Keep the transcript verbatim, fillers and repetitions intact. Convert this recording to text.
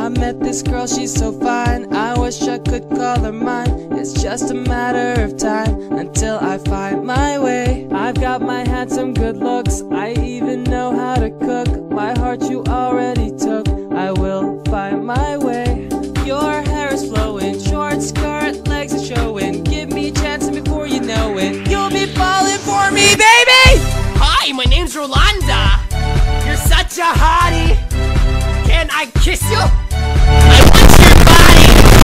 I met this girl, she's so fine, I wish I could call her mine. It's just a matter of time until I find my way. I've got my handsome good looks, I even know how to cook. My heart you already took, I will find my way. Your hair is flowing, short skirt, legs are showing. Give me a chance and before you know it, you'll be falling for me, baby! Hi, my name's Rolanda. You're such a hottie. Can I kiss you? I want